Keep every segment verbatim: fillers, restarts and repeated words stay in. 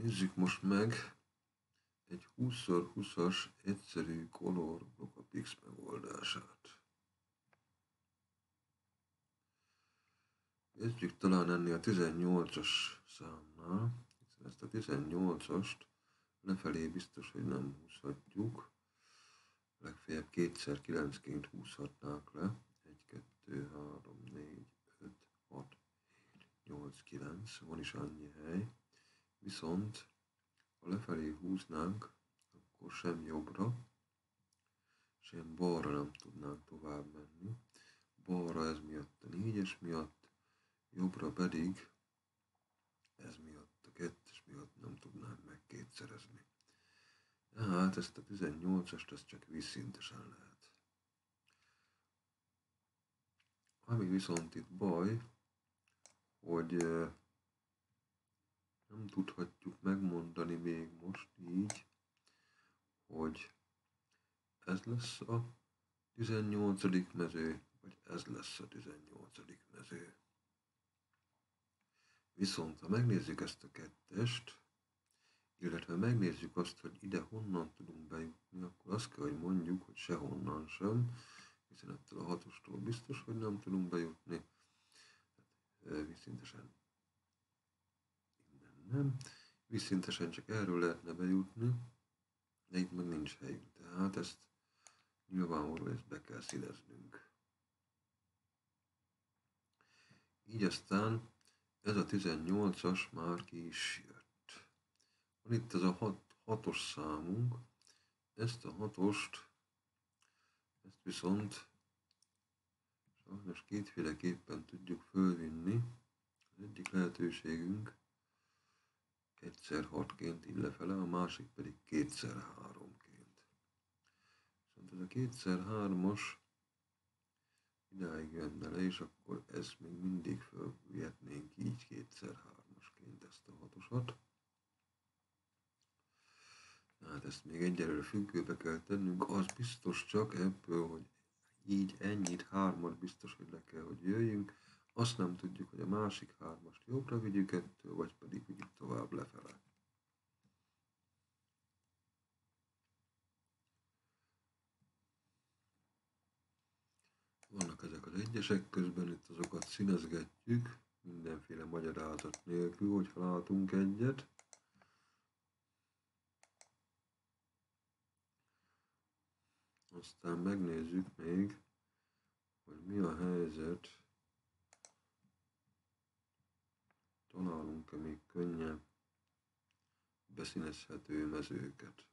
Nézzük most meg egy húsz szor húszas egyszerű Color Blockapix megoldását. Kezdjük talán ennél a tizennyolcas számnál, hiszen ezt a tizennyolcast lefelé biztos, hogy nem húzhatjuk. Legfeljebb kétszer kilencként húzhatnánk le. egy, kettő, három, négy, öt, hat, hét, nyolc, kilenc, van is annyi hely. Viszont ha lefelé húznánk, akkor sem jobbra, sem balra nem tudnánk tovább menni. Balra ez miatt a négyes miatt, jobbra pedig ez miatt, a kettes miatt nem tudnánk megkétszerezni. Tehát ezt a tizennyolcast ezt csak vízszintesen lehet. Ami viszont itt baj, hogy nem tudhatjuk megmondani még most így, hogy ez lesz a tizennyolcadik mező, vagy ez lesz a tizennyolcadik mező. Viszont ha megnézzük ezt a kettest, illetve megnézzük azt, hogy ide honnan tudunk bejutni, akkor azt kell, hogy mondjuk, hogy sehonnan sem, hiszen ettől a hatostól biztos, hogy nem tudunk bejutni. Vízszintesen innen nem. Vízszintesen csak erről lehetne bejutni, de itt meg nincs helyünk. Tehát ezt nyilvánvalóan ezt be kell színeznünk. Így aztán ez a tizennyolcas már ki is jött. Van itt ez a hat, hatos számunk, ezt a hatost, ezt viszont sajnos kétféleképpen tudjuk fölvinni. Az egyik lehetőségünk egyszer hatként így lefele, a másik pedig kétszer háromként. Viszont ez a kétszer hármas idáig jönne le, és akkor ezt még mindig fölvihetnénk így kétszer hármasként ezt a hatosat. Tehát ezt még egyelőre függőbe kell tennünk, az biztos csak ebből, hogy így ennyit, hármat biztos, hogy le kell, hogy jöjjünk. Azt nem tudjuk, hogy a másik hármast jobbra vigyük ettől, vagy pedig vigyük tovább lefele. Vannak ezek az egyesek, közben itt azokat színezgetjük, mindenféle magyarázat nélkül, hogyha látunk egyet. Aztán megnézzük még, hogy mi a helyzet. Találunk-e még könnyen beszínezhető mezőket.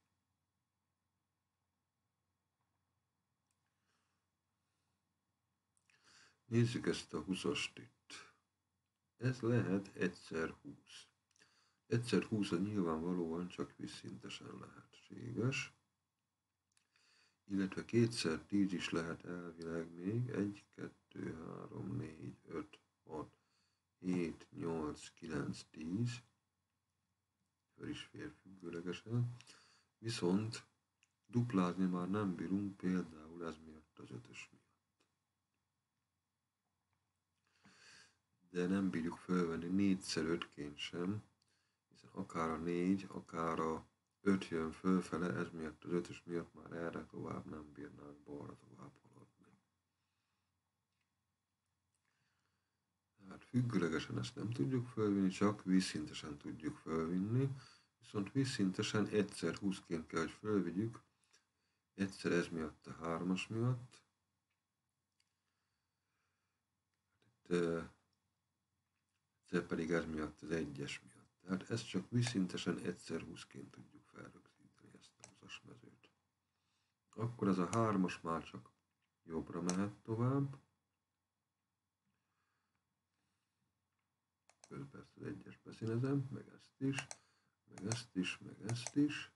Nézzük ezt a húszast itt. Ez lehet egyszer húsz. Egyszer húsz az nyilvánvalóan csak vízszintesen lehetséges. Illetve kétszer tíz is lehet elvileg még. egy, kettő, három, négy, öt, hat, hét, nyolc, kilenc, tíz. Föl is fér függőlegesen. Viszont duplázni már nem bírunk, például ez miatt az ötös miatt. De nem bírjuk fölvenni négyszer ötként sem, hiszen akár a négy, akár a öt jön fölfele, ez miatt az ötös miatt már erre tovább nem bírnánk balra tovább haladni. Tehát függőlegesen ezt nem tudjuk fölvinni, csak vízszintesen tudjuk fölvinni, viszont vízszintesen egyszer húszként kell, hogy fölvigyük, egyszer ez miatt a hármas miatt. De egyszer pedig ez miatt az egyes miatt. Tehát ezt csak vízszintesen egyszer húszként tudjuk felrögzíteni, ezt a húszas mezőt. Akkor ez a hármas már csak jobbra mehet tovább. Közben ezt az egyes beszínezem, meg ezt is, meg ezt is, meg ezt is.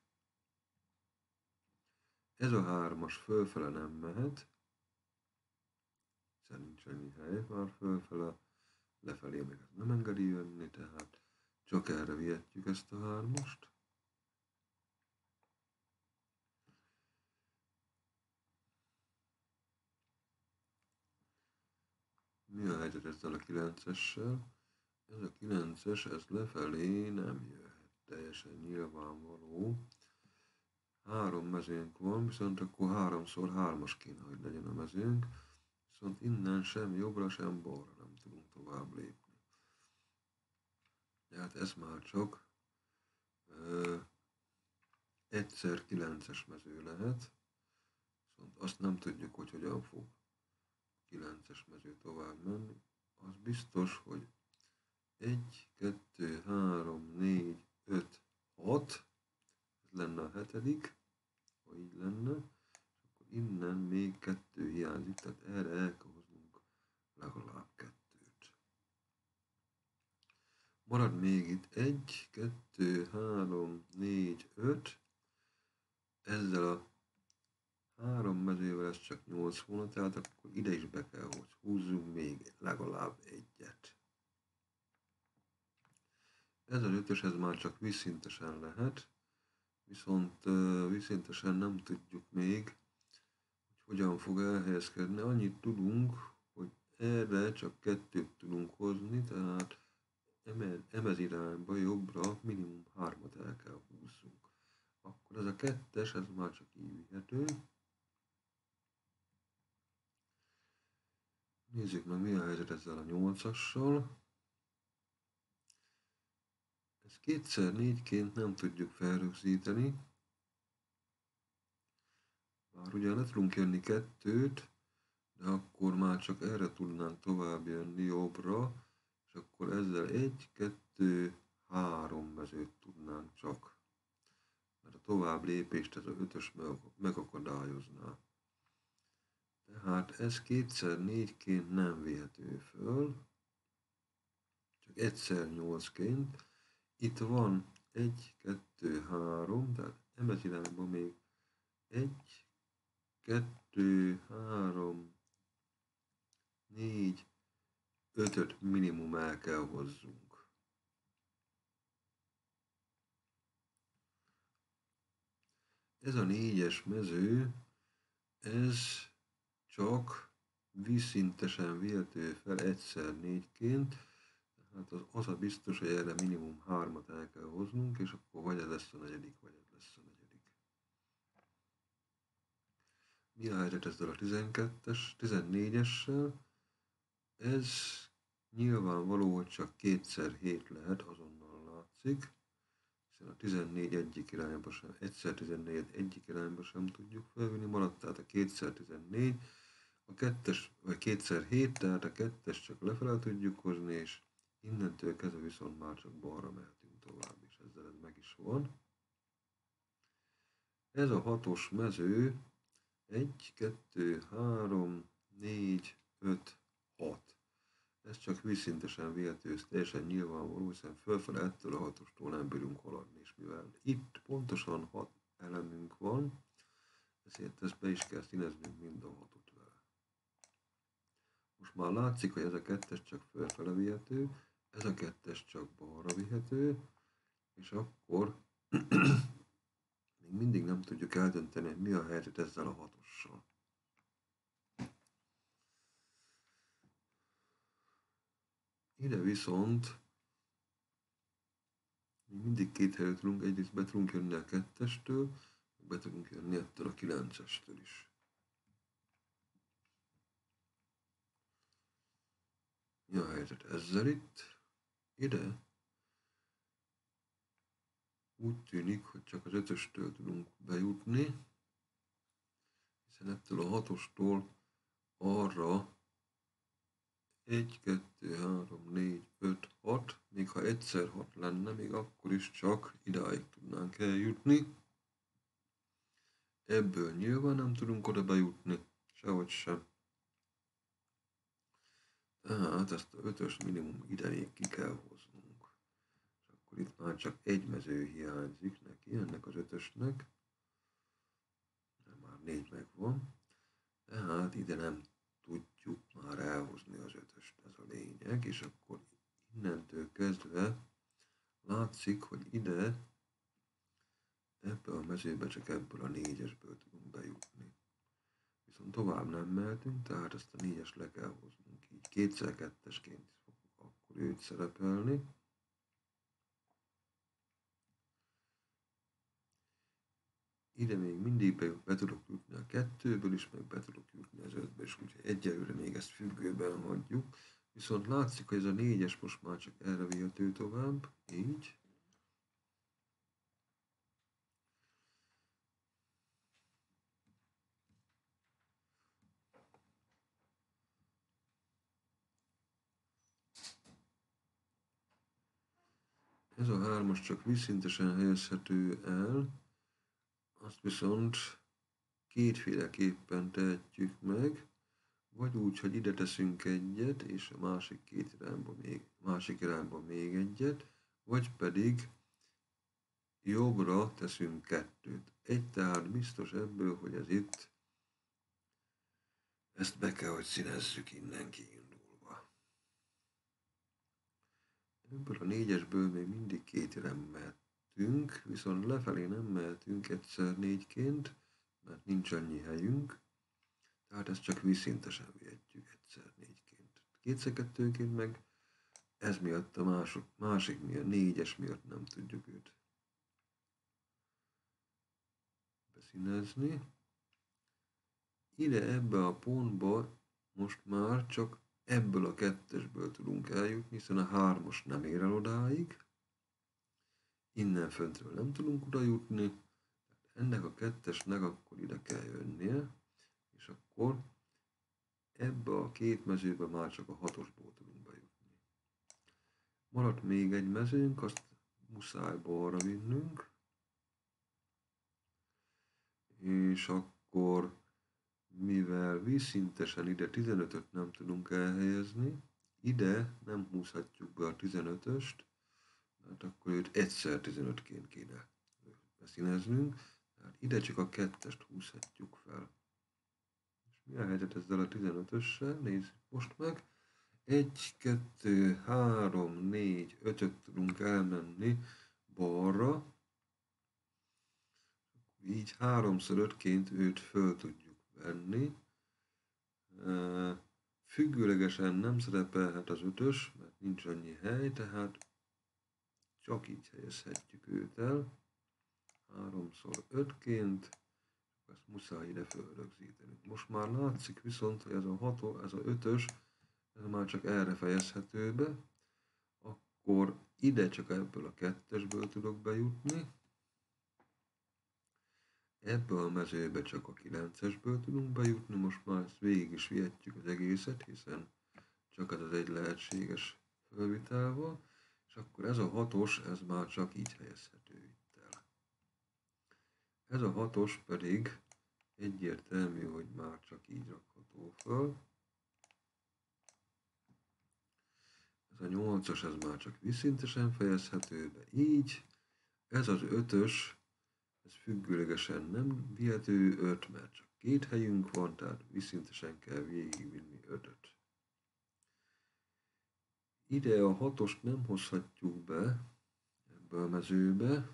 Ez a hármas fölfele nem mehet, hiszen nincs annyi hely már fölfele, lefelé meg ez nem engedi jönni, tehát csak erre vihetjük ezt a hármast. Mi a helyzet ezzel a kilencessel? Ez a kilences, ez lefelé nem jöhet. teljesen nyilvánvaló. Három mezőnk van, viszont akkor háromszor hármas kéne, hogy legyen a mezőnk. Viszont innen sem jobbra, sem balra nem tudunk tovább lépni. Tehát ez már csak ö, egyszer kilences mező lehet. Viszont azt nem tudjuk, hogy hogyan fog kilences mező tovább menni. Az biztos, hogy egy, kettő, három, négy, öt, hat, ez lenne a hetedik, ha így lenne, és akkor innen még kettő hiányzik, tehát erre el kell hoznunk legalább kettőt. Marad még itt egy, kettő, három, négy, öt, ezzel a három mezővel ez csak nyolc volna, tehát akkor ide is be kell, hogy húzzunk még legalább egyet. Ez az ötös, ez már csak vízszintesen lehet, viszont uh, vízszintesen nem tudjuk még, hogy hogyan fog elhelyezkedni. Annyit tudunk, hogy erre csak kettőt tudunk hozni, tehát emez irányba, jobbra minimum hármat el kell húzzunk. Akkor ez a kettes, ez már csak így vihető. Nézzük meg, mi a helyzet ezzel a nyolcassal. Ezt kétszer négyként nem tudjuk felrögzíteni. Bár ugye le tudunk jönni kettőt, de akkor már csak erre tudnánk tovább jönni jobbra, és akkor ezzel egy, kettő, három mezőt tudnánk csak. Mert a tovább lépést ez a ötös megakadályozná. Tehát ez kétszer négyként nem vihető föl, csak egyszer nyolcként. Itt van egy, kettő, három, tehát emez irányban még egy, kettő, három, négy, ötöt minimum el kell hozzunk. Ez a négyes mező, ez csak vízszintesen vihető fel egyszer négyként, tehát az, az a biztos, hogy erre minimum hármat el kell hoznunk, és akkor vagy ez lesz a negyedik, vagy ez lesz a negyedik. Mi a helyzet ezzel a tizenkettes, tizennégyessel? Ez nyilvánvaló, hogy csak kétszer hét lehet, azonnal látszik, hiszen a tizennégy egyik irányba sem, egyszer tizennégy egyik irányba sem tudjuk felvinni, maradt tehát a kétszer tizennégy, a kettes, vagy kétszer hét, tehát a kettes csak lefele tudjuk hozni, és innentől kezdve viszont már csak balra mehetünk tovább, és ezzel ez meg is van. Ez a hatos mező, egy, kettő, három, négy, öt, hat. Ez csak vízszintesen vihető, ez teljesen nyilvánvaló, hiszen fölfele ettől a hatostól nem bírunk haladni, és mivel itt pontosan hat elemünk van, ezért ezt be is kell színeznünk mind a hatot vele. Most már látszik, hogy ez a kettes csak fölfele vihető, ez a kettes csak balra vihető, és akkor még mindig nem tudjuk eldönteni, hogy mi a helyzet ezzel a hatossal. Ide viszont még mindig két helyet tudunk, egyrészt be tudunk jönni a kettestől, be tudunk jönni ettől a kilencestől is. Mi a helyzet ezzel itt? Ide úgy tűnik, hogy csak az ötöstől tudunk bejutni, hiszen ettől a hatostól arra egy, kettő, három, négy, öt, hat, még ha egyszer hat lenne, még akkor is csak idáig tudnánk eljutni. Ebből nyilván nem tudunk oda bejutni, sehogy sem. Tehát ezt a ötös minimum ideig ki kell hoznunk. És akkor itt már csak egy mező hiányzik neki, ennek az ötösnek. De már négy megvan. Tehát ide nem tudjuk már elhozni az ötöst, ez a lényeg, és akkor innentől kezdve látszik, hogy ide ebbe a mezőbe csak ebből a négyesből tudunk bejutni. Viszont tovább nem mehetünk, tehát ezt a négyes le kell hoznunk, így kétszer kettesként fogok akkor őt szerepelni. ide még mindig be, be tudok jutni a kettőből is, meg be tudok jutni az ötből is, úgyhogy egyelőre még ezt függőben hagyjuk. Viszont látszik, hogy ez a négyes most már csak erre vihető tovább, így. Ez a hármas csak vízszintesen helyezhető el, azt viszont kétféleképpen tehetjük meg, vagy úgy, hogy ide teszünk egyet, és a másik két irányba még, másik irányba még egyet, vagy pedig jobbra teszünk kettőt. Egy tehát biztos ebből, hogy ez itt, ezt be kell, hogy színezzük innen kiindulva. Ebből a négyesből még mindig két irányba mehetünk, viszont lefelé nem mehetünk egyszer négyként, mert nincs annyi helyünk, tehát ezt csak vízszintesen vihetjük egyszer négyként. Kétszer kettőnként meg ez miatt a másik, másik miatt, négyes miatt nem tudjuk őt beszínezni. Ide ebbe a pontba most már csak ebből a kettesből tudunk eljutni, hiszen a hármas nem ér el odáig. Innen föntről nem tudunk oda jutni. Ennek a kettesnek akkor ide kell jönnie, és akkor ebbe a két mezőbe már csak a hatosból tudunk bejutni. Maradt még egy mezőnk, azt muszáj balra vinnünk, és akkor mivel vízszintesen ide tizenötöt nem tudunk elhelyezni, ide nem húzhatjuk be a tizenötöst, mert akkor őt egyszer tizenötként kéne beszíneznünk, tehát ide csak a kettest húzhatjuk fel. És mi a helyzet ezzel a tizenötössel? Nézzük most meg. egy, kettő, három, négy, ötöt tudunk elmenni balra, így háromszor ötként őt föl tudjuk venni. Függőlegesen nem szerepelhet az ötös, mert nincs annyi hely, tehát csak így helyezhetjük őt el. háromszor ötként, ezt muszáj ide fölrögzíteni. Most már látszik viszont, hogy ez a hat, ez a ötös, ez már csak erre fejezhető be, akkor ide csak ebből a kettesből tudok bejutni, ebből a mezőbe csak a kilencesből tudunk bejutni, most már ezt végig is vihetjük az egészet, hiszen csak ez az egy lehetséges fölvitel van, és akkor ez a hatos, ez már csak így helyezhető itt el. Ez a hatos pedig egyértelmű, hogy már csak így rakható föl. Ez a nyolcas, ez már csak vízszintesen fejezhető be így. Ez az ötös, ez függőlegesen nem vihető öt, mert csak két helyünk van, tehát vízszintesen kell végigvinni ötöt. Ide a hatost nem hozhatjuk be ebbe a mezőbe,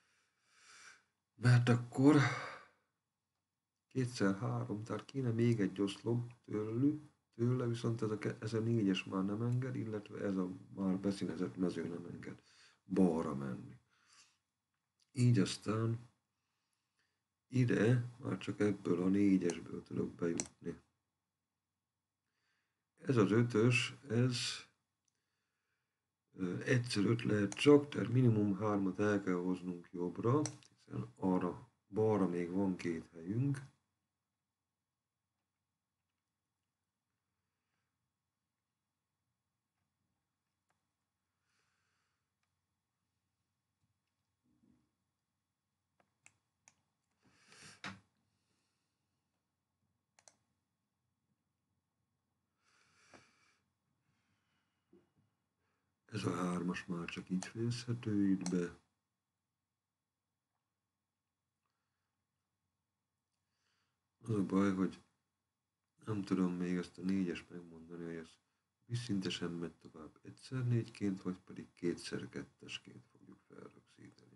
mert akkor kétszer három, tehát kéne még egy oszlop tőlük, tőle, viszont ez a, ez a négyes már nem enged, illetve ez a már beszínezett mező nem enged balra menni. Így aztán ide már csak ebből a négyesből tudok bejutni. Ez az ötös, ez egyszer öt lehet csak, tehát minimum hármat el kell hoznunk jobbra, hiszen arra balra még van két helyünk. Ez a hármas már csak így fejezhető itt be. Az a baj, hogy nem tudom még ezt a négyest megmondani, hogy ez vízszintesen megy tovább egyszer négyként, vagy pedig kétszer kettesként fogjuk felrögzíteni.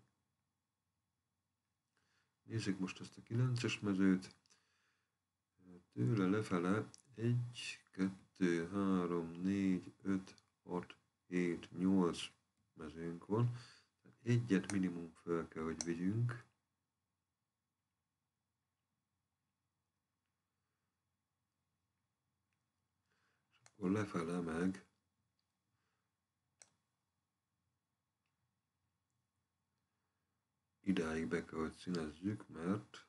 Nézzük most ezt a kilences mezőt. Tőle lefele egy, kettő, három, négy, öt, hat, hét, nyolc mezőnk van. Tehát egyet minimum fel kell, hogy vigyünk. akkor lefele meg idáig be kell, hogy színezzük, mert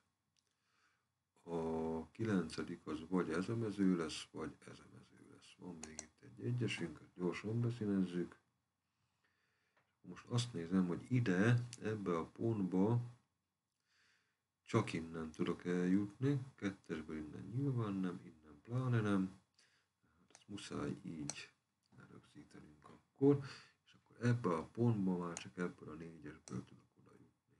a kilencedik az vagy ez a mező lesz, vagy ez a mező lesz. Van még itt egy egyesünk, gyorsan beszínezzük. Most azt nézem, hogy ide, ebbe a pontba csak innen tudok eljutni, kettesből innen nyilván nem, innen pláne nem. Tehát ezt muszáj így rögzítenünk akkor, és akkor ebbe a pontba már csak ebből a négyesből tudok oda jutni.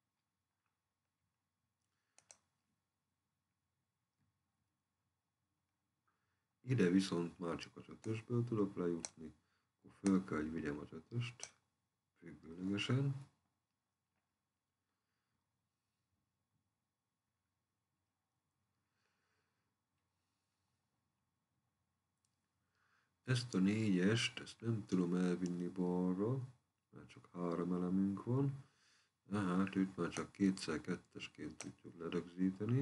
Ide viszont már csak az ötösből tudok lejutni, akkor föl kell, hogy vigyem az ötöst függőlegesen. Ezt a négyest, ezt nem tudom elvinni balra, mert csak három elemünk van. Tehát őt már csak kétszer kettesként tudjuk lerögzíteni.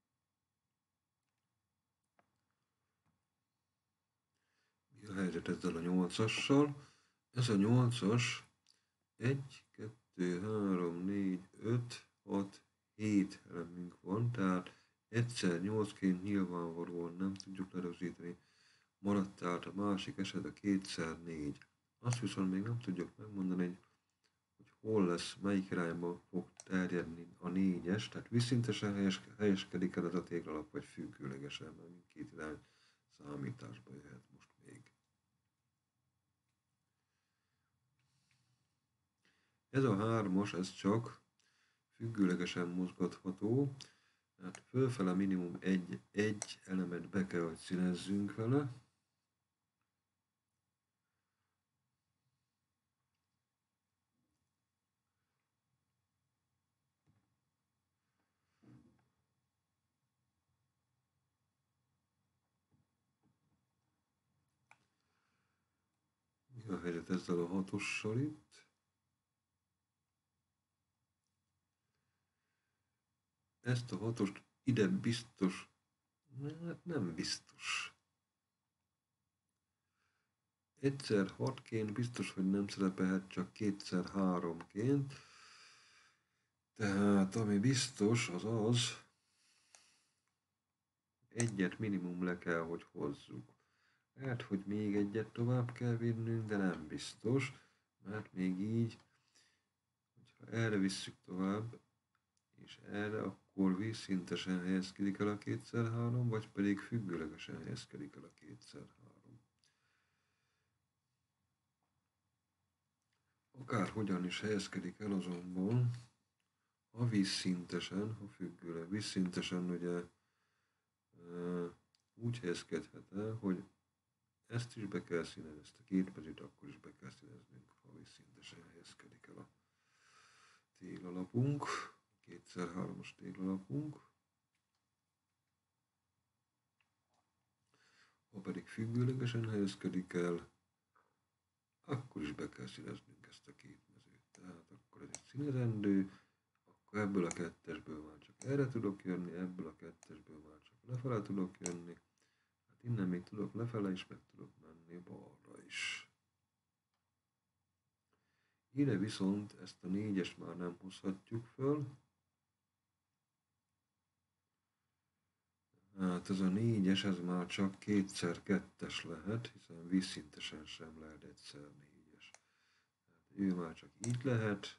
Mi a helyzet ezzel a nyolcassal? Ez a nyolcas egy, kettő, három, négy, öt, hat, hét elemünk van, tehát egyszer nyolcként nyilvánvalóan nem tudjuk lerögzíteni. Maradt tehát a másik eset a kétszer négy. Azt viszont még nem tudjuk megmondani, hogy hol lesz, melyik irányba fog terjedni a négyes, tehát vízszintesen helyes, helyeskedik el ez a téglalap, vagy függőlegesen, mert mindkét irány számításba jöhet most még. Ez a hármas, ez csak függőlegesen mozgatható, tehát fölfele minimum egy, egy elemet be kell, hogy színezzünk vele. Mi a helyzet ezzel a hatossal itt? Ezt a hatost ide biztos, hát nem biztos. Egyszer hatként biztos, hogy nem szerepelhet, csak kétszer háromként. Tehát ami biztos, az az, egyet minimum le kell, hogy hozzuk. Lehet, hogy még egyet tovább kell vinnünk, de nem biztos, mert még így, hogyha erre visszük tovább, és erre, akkor vízszintesen helyezkedik el a kétszer három, vagy pedig függőlegesen helyezkedik el a kétszer három. Akárhogyan is helyezkedik el azonban, ha vízszintesen, ha függőleg, vízszintesen ugye úgy helyezkedhet el, hogy ezt is be kell színezni, ezt a két mezőt akkor is be kell színeznünk, ha vízszintesen helyezkedik el a téglalapunk, kétszer hármas téglalapunk. Ha pedig függőlegesen helyezkedik el, akkor is be kell színeznünk ezt a két mezőt. Tehát akkor ez egy színezendő, akkor ebből a kettesből már csak erre tudok jönni, ebből a kettesből már csak lefele tudok jönni. Hát innen még tudok lefele is, meg tudok menni balra is. Ide viszont ezt a négyest már nem hozhatjuk föl. Hát ez a négyes, ez már csak kétszer kettes lehet, hiszen vízszintesen sem lehet egyszer négyes. Hát ő már csak így lehet.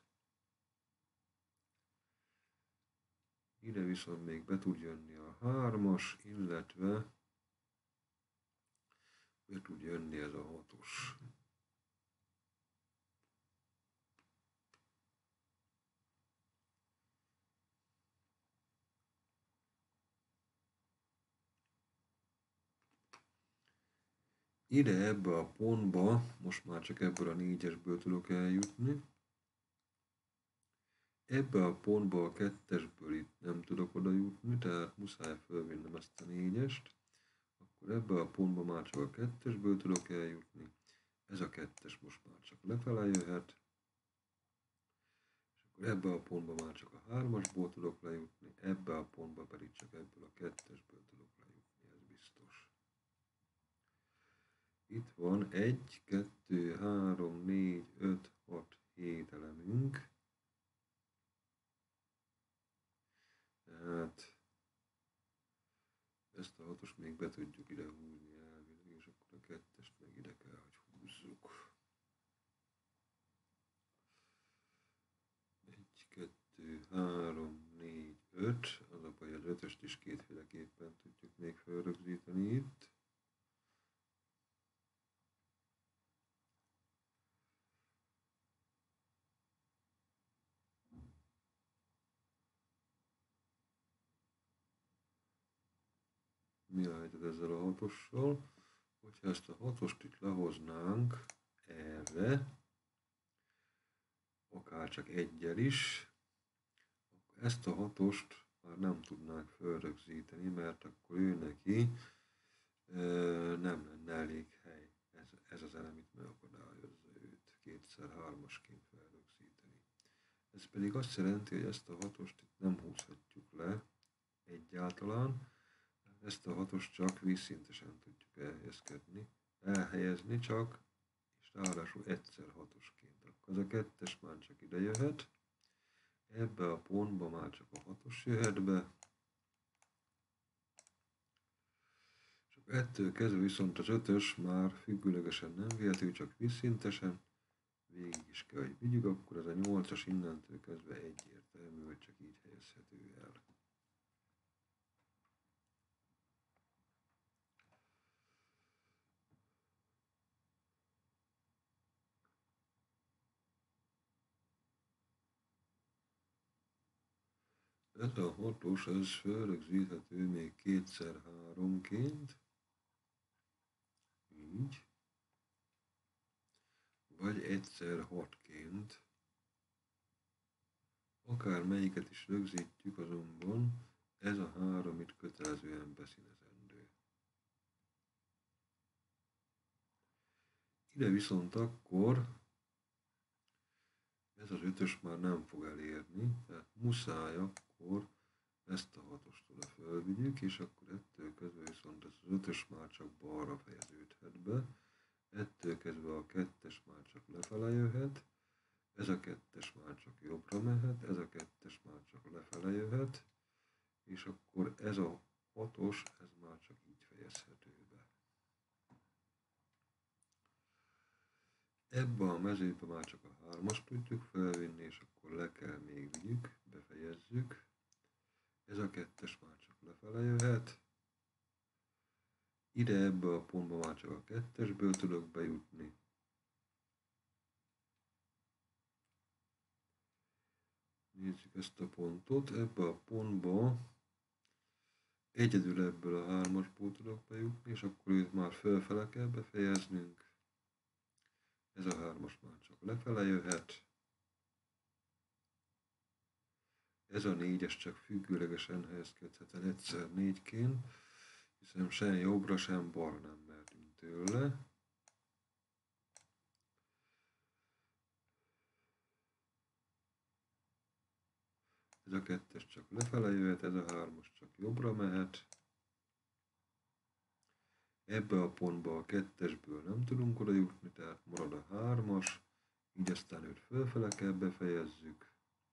Ide viszont még be tud jönni a hármas, illetve be tud jönni ez a hatos. Ide ebbe a pontba, most már csak ebből a négyesből tudok eljutni. Ebbe a pontba a kettesből itt nem tudok oda jutni, tehát muszáj fölvinnem ezt a négyest. Akkor ebbe a pontba már csak a kettesből tudok eljutni. Ez a kettes most már csak lefele jöhet. És akkor ebbe a pontba már csak a hármasból tudok lejutni, ebbe a pontba pedig csak ebből a kettesből tudok lejutni, ez biztos. itt van egy, kettő, három, négy, öt, hat, hét elemünk. Tehát ezt a hatost még be tudjuk ide húzni elvileg, és akkor a kettest meg ide kell, hogy húzzuk. egy, kettő, három, négy, öt. Az a baj, az ötöst is kétféleképpen tudjuk még felrögzíteni itt. Mi a helyzet ezzel a hatossal? Hogyha ezt a hatost itt lehoznánk erre, akár csak egyel is, akkor ezt a hatost már nem tudnánk felrögzíteni, mert akkor ő neki nem lenne elég hely. Ez, ez az elem itt megakadályozza őt kétszer hármasként felrögzíteni. Ez pedig azt jelenti, hogy ezt a hatost itt nem húzhatjuk le egyáltalán. Ezt a hatost csak vízszintesen tudjuk elhelyezkedni, elhelyezni csak, és ráadásul egyszer hatosként. Akkor az a kettes már csak ide jöhet, ebbe a pontba már csak a hatos jöhet be, és ettől kezdve viszont az ötös már függőlegesen nem vihető, csak vízszintesen, végig is kell, hogy vigyük, akkor ez a nyolcas innentől kezdve egyértelmű, hogy csak így helyezhető el. Ez a hatos, ez felrögzíthető még kétszer háromként, így, vagy egyszer hatként. Akár melyiket is rögzítjük, azonban ez a három itt kötelezően beszínezendő. Ide viszont akkor ez az ötös már nem fog elérni, tehát muszáj akkor ezt a hatost oda fölvigyük, és akkor ettől kezdve viszont ez az ötös már csak balra fejeződhet be, ettől kezdve a kettes már csak lefele jöhet, ez a kettes már csak jobbra mehet, ez a kettes már csak lefele jöhet, és akkor ez a hatos, ez már csak így fejezhető be. Ebben a mezőben már csak a hármast tudjuk felvinni, és akkor le kell még vigyük, befejezzük. Ez a kettes már csak lefele jöhet. Ide ebbe a pontba már csak a kettesből tudok bejutni. Nézzük ezt a pontot. Ebbe a pontba egyedül ebből a hármasból tudok bejutni, és akkor őt már felfele kell befejeznünk. Ez a hármas már csak lefele jöhet. Ez a négyes csak függőlegesen helyezkedhet el egyszer négyként, hiszen sem jobbra, sem balra nem mehetünk tőle. Ez a kettes csak lefele jöhet, ez a hármas csak jobbra mehet. Ebbe a pontba a kettesből nem tudunk oda jutni, tehát marad a hármas, így aztán őt fölfele kell befejezzük.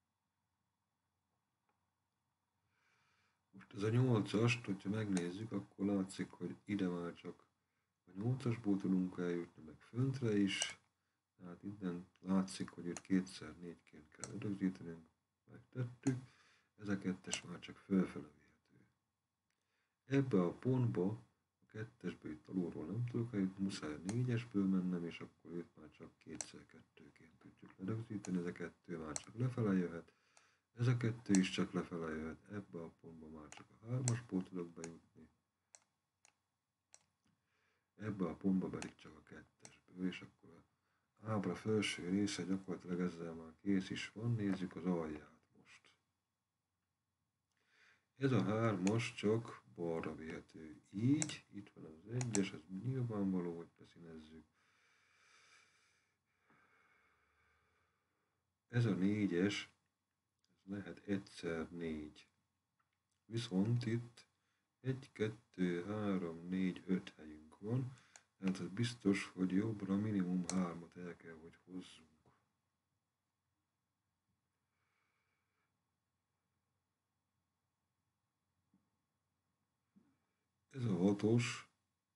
Most ez a nyolcast, hogyha megnézzük, akkor látszik, hogy ide már csak a nyolcasból tudunk eljutni, meg föntre is. Tehát innen látszik, hogy itt kétszer négyként kell rögzítenünk, megtettük. Ez a kettes már csak fölfele vihető. Ebbe a pontba a kettesből itt alulról nem tudok eljutni, muszáj a négyesből mennem, és akkor őt már csak kétszer kettőként tudjuk lerögzíteni. Ez a kettő már csak lefele jöhet. Ez a kettő is csak lefele jöhet, ebbe a pontba már csak a hármasból tudok bejutni. Ebbe a pontba pedig csak a kettesből, és akkor a ábra felső része gyakorlatilag ezzel már kész is van, nézzük az alját most. Ez a hármas csak balra vihető így, itt van az egyes, ez nyilvánvaló, hogy beszínezzük. Ez a négyes, lehet egyszer négy. Viszont itt egy, kettő, három, négy, öt helyünk van, Tehát az biztos, hogy jobbra minimum hármat el kell, hogy hozzunk. Ez a hatos.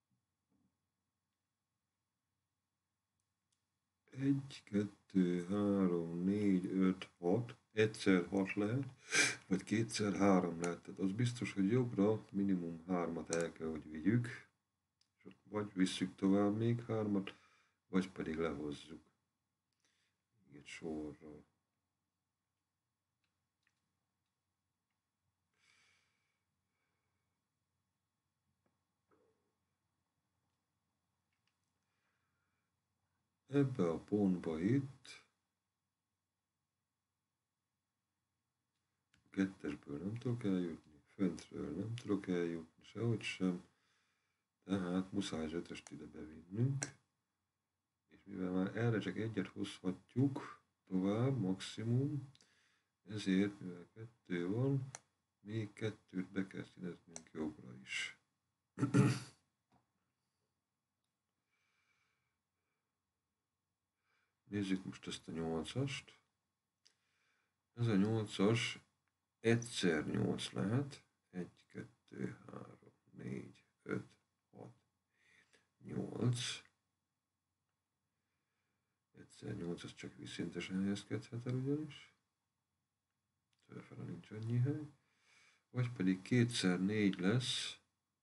Egy, kettő, három, négy, öt, hat. Egyszer hat lehet, vagy kétszer három lehet. Tehát az biztos, hogy jobbra minimum hármat el kell, hogy vigyük. Vagy visszük tovább még hármat, vagy pedig lehozzuk. Egy sorral. Ebbe a pontba itt kettesből nem tudok eljutni, föntről nem tudok eljutni, sehogy sem, tehát muszáj az ötöst ide bevinnünk, és mivel már erre csak egyet hozhatjuk tovább, maximum, ezért, mivel kettő van, még kettőt be kell színeznünk jobbra is. Nézzük most ezt a nyolcast. Ez a nyolcas egyszer nyolc lehet, egy, kettő, három, négy, öt, hat, nyolc. Egyszer nyolc az csak vízszintesen helyezkedhet el ugyanis. Fölfele nincs annyi hely. Vagy pedig kétszer négy lesz.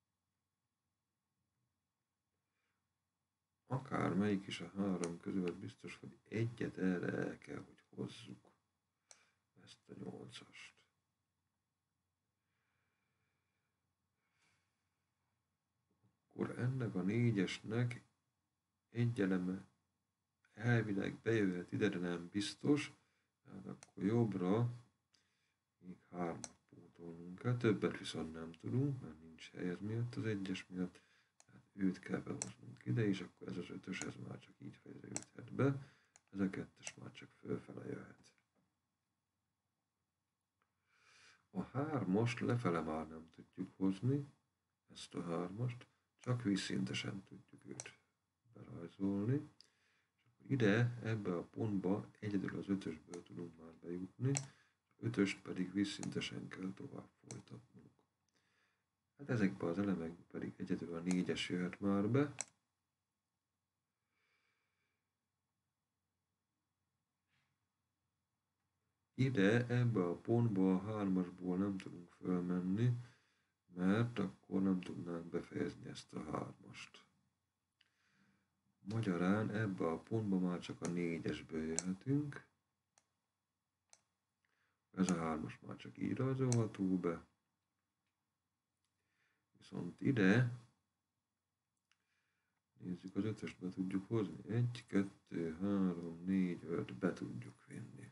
Akármelyik is a három közül, biztos, hogy egyet erre el kell, hogy hozzuk. Ezt a nyolcast. Akkor ennek a négyesnek egy eleme elvileg bejöhet ide, de nem biztos. Tehát akkor jobbra még hármat pótolnunk kell. Többet viszont nem tudunk, mert nincs hely ez miatt, az egyes miatt. Tehát őt kell behoznunk ide, és akkor ez az ötös, ez már csak így fejeződhet be. Ez a kettes már csak fölfele jöhet. A hármast lefele már nem tudjuk hozni, ezt a hármast, csak vízszintesen tudjuk őt berajzolni. Ide, ebbe a pontba egyedül az ötösből tudunk már bejutni, ötöst pedig vízszintesen kell tovább folytatnunk. Hát ezekbe az elemekbe pedig egyedül a négyes jöhet már be. Ide, ebbe a pontba a hármasból nem tudunk fölmenni, mert akkor nem tudnánk befejezni ezt a hármast. Magyarán ebbe a pontba már csak a négyesből jöhetünk. Ez a hármas már csak így rajzolható be. Viszont ide, nézzük, az ötöst be tudjuk hozni. egy, kettő, három, négy, öt, be tudjuk vinni.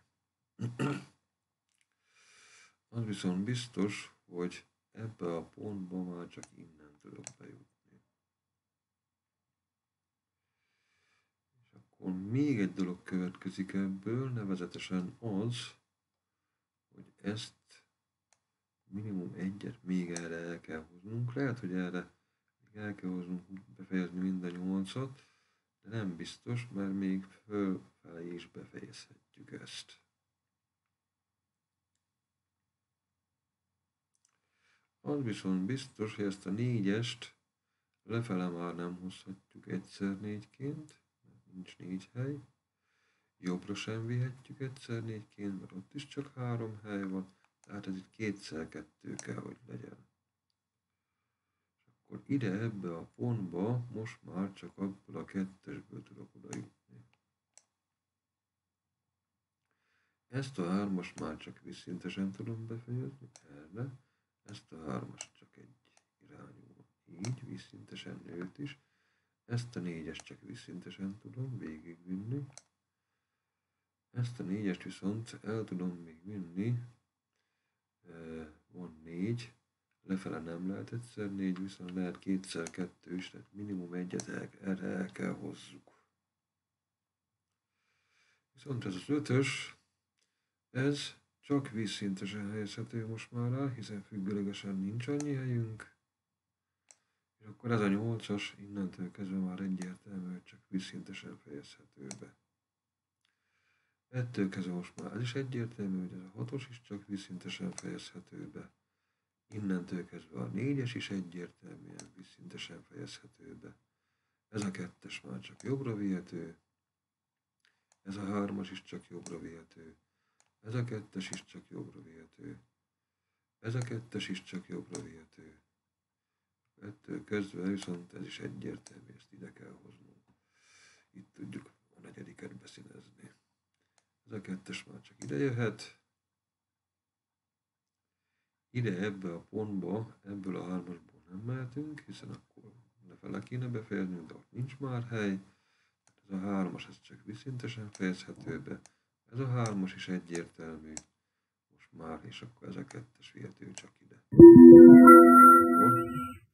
Az viszont biztos, hogy ebbe a pontba már csak innen tudok bejutni. És akkor még egy dolog következik ebből, nevezetesen az, hogy ezt minimum egyet még erre el kell hoznunk. Lehet, hogy erre még el kell hoznunk, befejezni mind a nyolcat, de nem biztos, mert még fölfelé is befejezhetjük ezt. Az viszont biztos, hogy ezt a négyest lefele már nem hozhatjuk egyszer négyként, mert nincs négy hely. Jobbra sem vihetjük egyszer négyként, mert ott is csak három hely van, tehát ez itt kétszer kettő kell, hogy legyen. És akkor ide, ebbe a pontba most már csak abból a kettesből tudok oda jutni. Ezt a hármast már csak vízszintesen tudom befejezni, erre. Ezt a hármast csak egy irányú, így, vízszintesen nőtt is. Ezt a négyest csak vízszintesen tudom végigvinni. Ezt a négyest viszont el tudom még vinni, van négy, lefele nem lehet egyszer négy, viszont lehet kétszer kettő is, tehát minimum egyet el, erre el kell hozzuk. Viszont ez az ötös, ez csak vízszintesen helyezhető most már el, hiszen függőlegesen nincs annyi helyünk. És akkor ez a nyolcas innentől kezdve már egyértelmű, hogy csak vízszintesen fejezhető be. Ettől kezdve most már ez is egyértelmű, hogy ez a hatos is csak vízszintesen fejezhető be. Innentől kezdve a négyes is egyértelműen vízszintesen fejezhető be. Ez a kettes már csak jobbra vihető. Ez a hármas is csak jobbra vihető. Ez a kettes is csak jobbra vihető. Ez a kettes is csak jobbra vihető. Ettől kezdve viszont ez is egyértelmű, ezt ide kell hoznunk. Itt tudjuk a negyediket beszínezni. Ez a kettes már csak ide jöhet. Ide ebbe a pontba, ebből a hármasból nem mehetünk, hiszen akkor lefele kéne befejeznünk, de ott nincs már hely. Ez a hármas, ez csak vízszintesen fejezhető be. Ez a hármas is egyértelmű. Most már, és akkor ez a kettes vihető csak ide. Akkor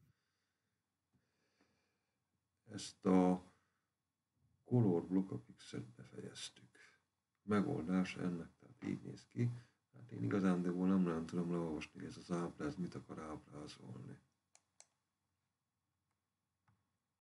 ezt a color blockapixet befejeztük. Megoldás ennek, tehát így néz ki. Hát én igazándiból nem nagyon tudom leolvasni, hogy ez az ábráz mit akar ábrázolni.